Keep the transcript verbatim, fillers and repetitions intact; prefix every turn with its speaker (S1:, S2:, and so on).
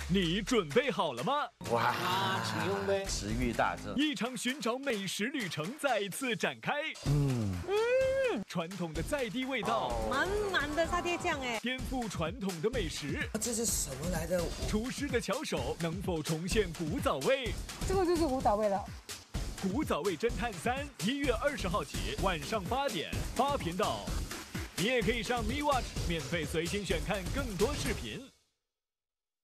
S1: 你准备好了吗？
S2: 哇，请用呗！食欲大振，
S1: 一场寻找美食旅程再次展开。
S2: 嗯
S1: 嗯，传统的在地味道，
S3: 满满的沙爹酱哎，
S1: 颠覆传统的美食。
S2: 这是什么来的？
S1: 厨师的巧手能否重现古早味？
S3: 这个就是古早味了。
S1: 古早味侦探三，一月二十号起晚上八点八频道，你也可以上 MeWatch 免费随心选看更多视频。